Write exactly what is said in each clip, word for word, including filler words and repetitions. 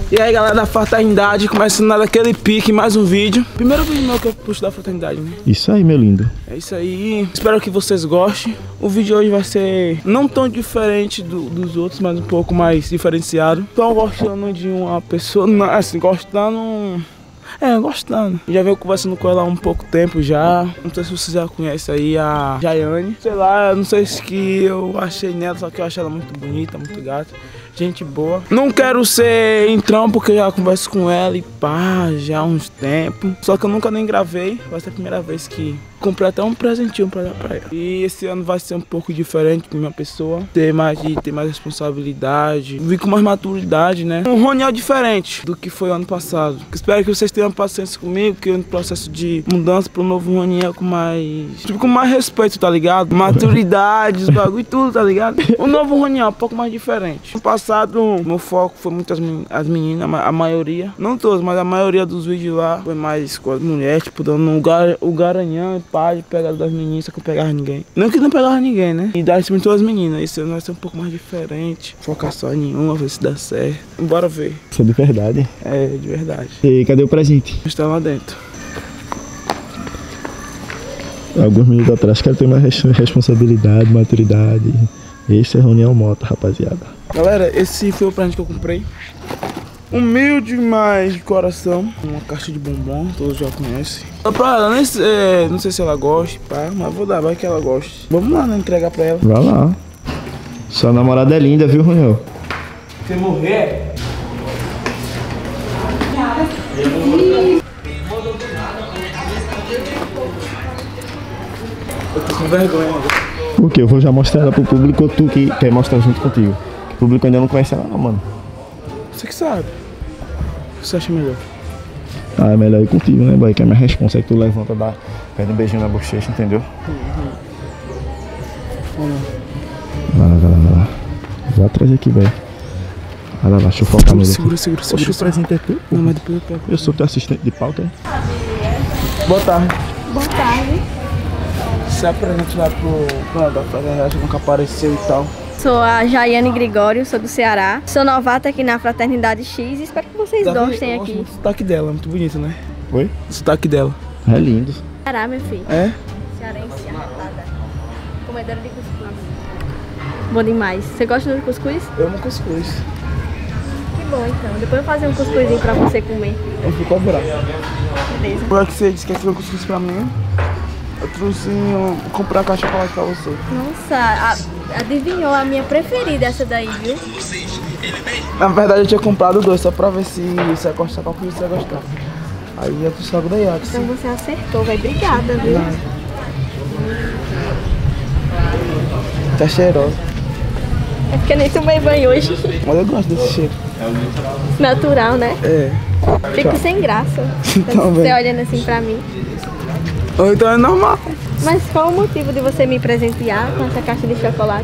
E aí galera da fraternidade, começando daquele pique, mais um vídeo. Primeiro vídeo meu que eu puxo da fraternidade, né? Isso aí, meu lindo. É isso aí, espero que vocês gostem. O vídeo de hoje vai ser não tão diferente do, dos outros, mas um pouco mais diferenciado. Tô gostando de uma pessoa, assim, gostando... É, gostando. Já venho conversando com ela há um pouco tempo já. Não sei se vocês já conhecem aí a Jaiane. Sei lá, não sei se que eu achei nela, só que eu achei ela muito bonita, muito gata. Gente boa. Não quero ser entrão porque eu já converso com ela e pá, já há uns tempos. Só que eu nunca nem gravei. Vai ser a primeira vez que comprei até um presentinho pra dar pra ela. E esse ano vai ser um pouco diferente com minha pessoa. Ter mais, de, ter mais responsabilidade. Vir com mais maturidade, né? Um Roniel diferente do que foi o ano passado. Espero que vocês tenham paciência comigo, que eu no processo de mudança pro novo Roniel com mais... Tipo, com mais respeito, tá ligado? Maturidade, os bagulho e tudo, tá ligado? O novo Roniel um pouco mais diferente. No passado, meu foco foi muito as, men as meninas, a maioria. Não todas, mas a maioria dos vídeos lá foi mais com as mulheres, tipo, dando um gar o garanhão e pá, de pegar das meninas, só que eu pegava ninguém. Não que não pegava ninguém, né? E dar em cima de todas as meninas. Esse ano vai ser um pouco mais diferente. Focar só em uma, ver se dá certo. Bora ver. Isso é de verdade? É, de verdade. E cadê o presente? Está lá dentro. Alguns minutos atrás, quero ter mais responsabilidade, maturidade. Esse é Roniel Mota, rapaziada. Galera, esse foi o presente que eu comprei. Humilde, mas de coração. Uma caixa de bombom, todos já conhecem. Pra ela, nem, é, não sei se ela gosta, pá, mas vou dar, vai que ela goste. Vamos lá, né, entregar pra ela. Vai lá. Sua namorada é linda, viu, Roniel? Você morrer? Eu tô com vergonha. Por quê? Eu vou já mostrar ela pro público ou tu que quer mostrar junto contigo? O público ainda não conhece ela não, mano. Você que sabe. O que você acha melhor? Ah, é melhor ir contigo, né, boy? Que é minha responsa. Aí tu levanta, dá, pede um beijinho na bochecha, entendeu? Uhum. Vai lá, vai lá, vai lá. Vou atrás aqui, velho. Vai lá, vai, deixa eu focar nele. Segura, segura, segura. Oxe, o presente é tu? Não, mas depois eu pego. Eu sou teu assistente de pauta, hein? Boa tarde. Boa tarde. Se apresente lá pro plano da fraternidade, nunca apareceu e tal. Sou a Jaiane Gregório, sou do Ceará. Sou novata aqui na Fraternidade X e espero que vocês Davi, gostem eu aqui. gosto do sotaque dela, muito bonito, né? Oi? O sotaque dela. É lindo. Ceará, meu filho. É? Cearense, arretada. Comedora de cuscuz. Bom demais. Você gosta do cuscuz? Eu amo cuscuz. Que bom, então. Depois eu vou fazer um cuscuzinho pra você comer. Eu fui cobrar. Beleza. Por que você disse que ia fazer um cuscuz pra mim? Eu trouxe um, comprar uma caixa de chocolate pra você. Nossa, a, adivinhou a minha preferida essa daí, viu? Na verdade eu tinha comprado dois, só pra ver se você ia gostar, qual que você ia gostar. Aí eu trouxe logo daí, ó. Então você acertou, vai. Obrigada, viu? Não. Tá cheirosa. É porque eu nem tomei banho hoje. Mas eu gosto desse cheiro. Natural, né? É. Fico sem graça. Então, Você bem. olhando assim pra mim. Ou então é normal. Mas qual o motivo de você me presentear com essa caixa de chocolate?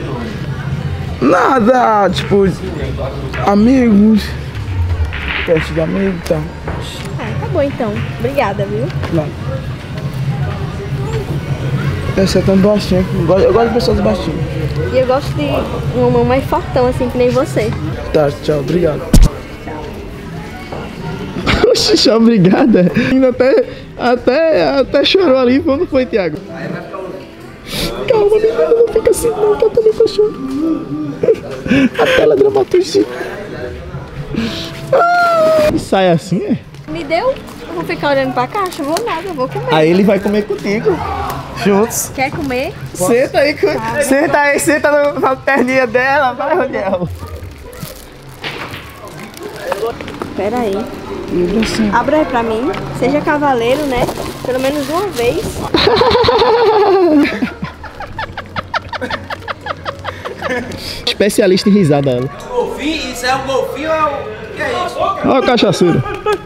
Nada, tipo, amigos. Teste de amigo e tal. Ah, tá bom então. Obrigada, viu? Não. Essa é tão baixinha. Eu gosto, eu gosto de pessoas baixinhas. E eu gosto de uma mão mais fortão, assim, que nem você. Tá, tchau, obrigado. Oxi, tchau, obrigada. Ainda até, até, até chorou ali. Quando foi, Thiago? Calma, menina, não fica assim não, que eu também tô chorando. A tela é dramaturgia. Ah, e sai assim, é? Me deu? Eu vou ficar olhando pra caixa? Vou nada, eu vou comer. Aí ele vai comer contigo. Juntos. Quer comer? Senta aí, tá, senta aí, senta no, na perninha dela. Vai, Roniel. Pera aí. Abra aí pra mim. Seja cavaleiro, né? Pelo menos uma vez. Especialista em risada, ela. Golfinho? Isso é um golfinho ou é o... que é isso? Olha o cachaceiro.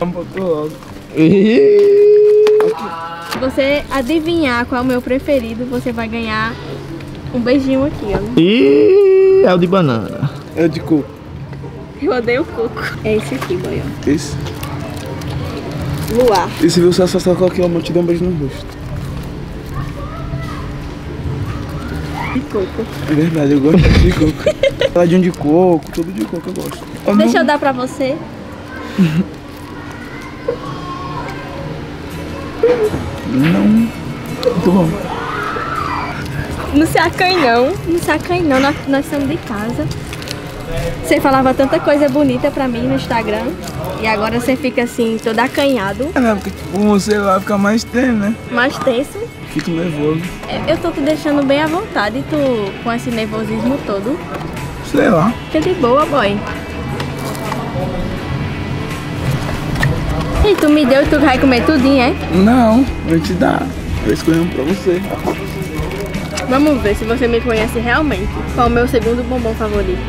Se você adivinhar qual é o meu preferido, você vai ganhar um beijinho aqui, ó. Ih, é o de banana. É de coco. Eu odeio coco. É esse aqui, boy, ó. Esse? Luar. E se você só colocar uma, eu te dou um beijo no rosto. De coco. É verdade, eu gosto de coco. Saladinho de coco, tudo de coco eu gosto. Eu Deixa não... eu dar pra você. Não. Muito bom. Não se acanhe não, não se acanhe não, nós, nós estamos de casa. Você falava tanta coisa bonita pra mim no Instagram e agora você fica assim, todo acanhado. É, né? Porque tipo, você vai ficar mais tenso, né? Mais tenso. Fico nervoso. Eu tô te deixando bem à vontade e tu com esse nervosismo todo. Sei lá. Fica de boa, boy. E tu me deu e tu vai comer tudinho, é? Não, vou te dar. Eu escolhi um pra você. Vamos ver se você me conhece realmente. Qual é o meu segundo bombom favorito?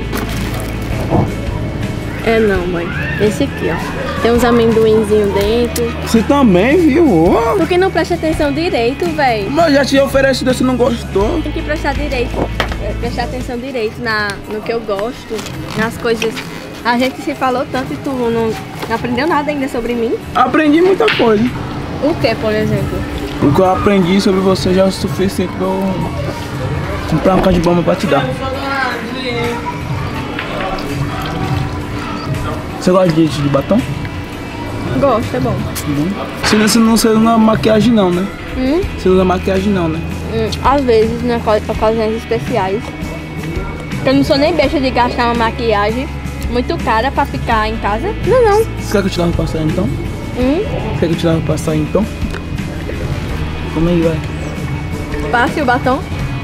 É não, mãe. Esse aqui, ó. Tem uns amendoinzinhos dentro. Você também, viu? Oh. Por que não presta atenção direito, velho? Mas já te ofereci, você não gostou. Tem que prestar direito. Prestar atenção direito na, no que eu gosto, nas coisas. A gente se falou tanto e tu não, não aprendeu nada ainda sobre mim? Aprendi muita coisa. O que, por exemplo? O que eu aprendi sobre você já é o suficiente pra eu comprar um caixa de bomba pra te dar. Você gosta de, de batom? Gosto, é bom. Você não, você não usa maquiagem não, né? Hum? Você não usa maquiagem não, né? Hum, às vezes, em ocasiões especiais. Eu não sou nem besta de gastar uma maquiagem muito cara pra ficar em casa. Não, não. Você quer que eu te leve pra sair então? Hum? Você quer que eu te leve pra sair então? Como aí, vai? Passe o batom.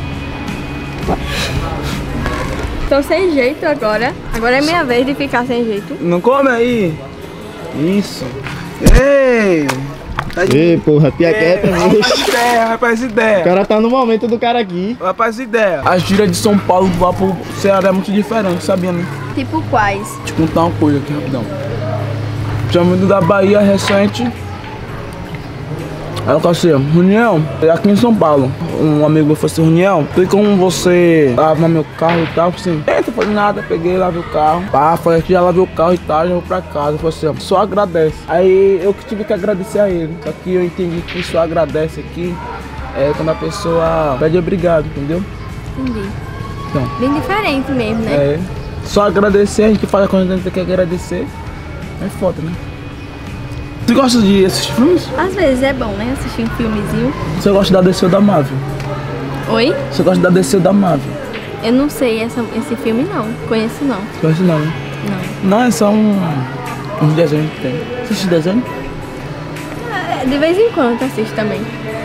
Tô sem jeito agora. Agora é minha vez de ficar sem jeito. Não come aí. Isso. Ei! Tá de... Ei, porra, tia quieta Vai mesmo. pra ideia, vai pra essa ideia. O cara tá no momento do cara aqui. Vai pra essa ideia. As gírias de São Paulo lá pro Ceará é muito diferente, sabia, né? Tipo quais? Deixa eu contar uma coisa aqui rapidão. Chamando da Bahia recente. Aí eu passei, reunião, aqui em São Paulo. Um amigo meu falou assim, reunião, tem como você lavar meu carro e tal? Assim, eita, foi nada, peguei, lavei o carro. Pá, falei que já lavei o carro e tal, já vou pra casa. Eu falei assim, só agradece. Aí eu que tive que agradecer a ele. Só que eu entendi que só agradece aqui é quando a pessoa pede obrigado, entendeu? Entendi. Então, Bem diferente mesmo, né? é. Só agradecer, a gente fala quando a gente quer agradecer. É foda, né? Você gosta de assistir filmes? Às vezes é bom, né? Assistir um filmezinho. Você gosta da D C ou da Marvel? Oi? Você gosta da D C ou da Marvel? Eu não sei essa, esse filme não. Conheço não. Você gosta não, né? Não. Não, é só um, um desenho que tem. Você assiste desenho? É, de vez em quando assisto também.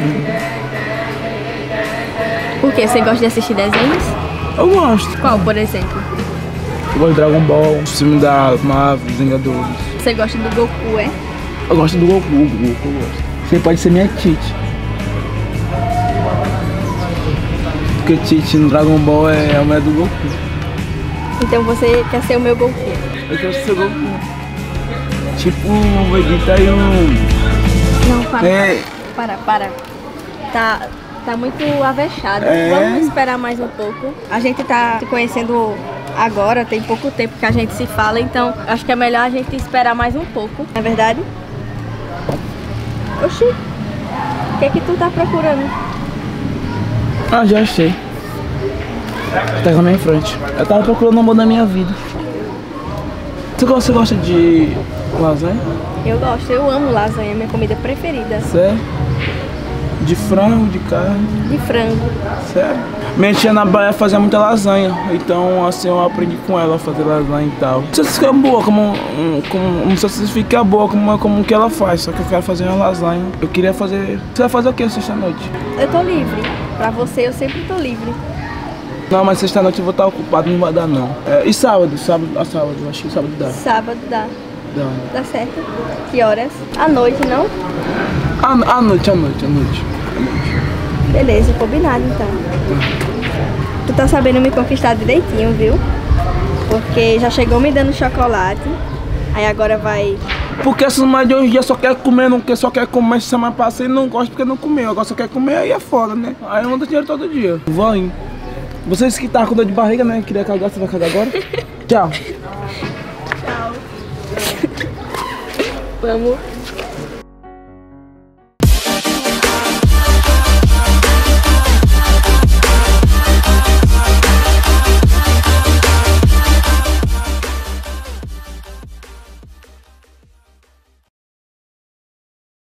Por quê? Você gosta de assistir desenhos? Eu gosto. Qual, por exemplo? Eu gosto de Dragon Ball, o filme da Marvel, os Vingadores. Você gosta do Goku, é? Eu gosto do Goku, o Goku eu gosto. Você pode ser minha Tite. Porque Tite no Dragon Ball é a mulher do Goku. Então você quer ser o meu Goku? Eu quero ser Goku. Tipo o Vegeta e o... Não, para. É. Para, para. Tá, tá muito avexado. É. Vamos esperar mais um pouco. A gente tá se conhecendo agora, tem pouco tempo que a gente se fala, então acho que é melhor a gente esperar mais um pouco, não é verdade? Oxi, o que é que tu tá procurando? Ah, já achei. Tá na minha frente. Eu tava procurando o amor da minha vida. Você gosta, você gosta de lasanha? Eu gosto, eu amo lasanha, é minha comida preferida. Sério? De frango, de carne? De frango. Sério? Minha tia na Bahia fazia muita lasanha, então assim eu aprendi com ela a fazer lasanha e tal. Não sei se fica boa como, como não sei se fica boa como, como que ela faz, só que eu quero fazer uma lasanha. Eu queria fazer... Você vai fazer o que sexta-noite? Eu tô livre, pra você eu sempre tô livre. Não, mas sexta-noite eu vou estar ocupado, não vai dar não. É, e sábado? Sábado, a sábado, acho que sábado dá. Sábado dá, Dá. dá certo. Que horas? À noite, não? À, à noite, à noite, à noite. Beleza, combinado então. Tu tá sabendo me conquistar direitinho, viu? Porque já chegou me dando chocolate. Aí agora vai... Porque essas mães de hoje em dia só quer comer, não quer, só quer comer semana passada e não gosta porque não comeu. Agora só quer comer, aí é foda, né? Aí não dá dinheiro todo dia. Vou indo. Vocês que estavam com dor de barriga, né? Queria cagar, você vai cagar agora? Tchau. Tchau. Vamos